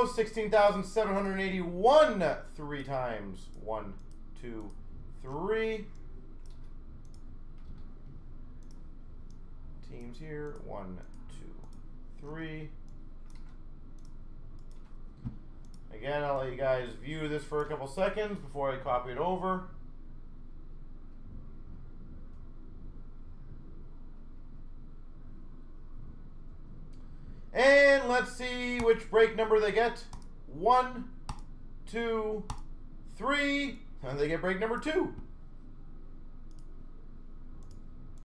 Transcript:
go. 16,781 3 times. 1, 2, 3. Teams here. 1, 2, 3. Again, I'll let you guys view this for a couple seconds before I copy it over. And let's see which break number they get. 1, 2, 3, and they get break number 2.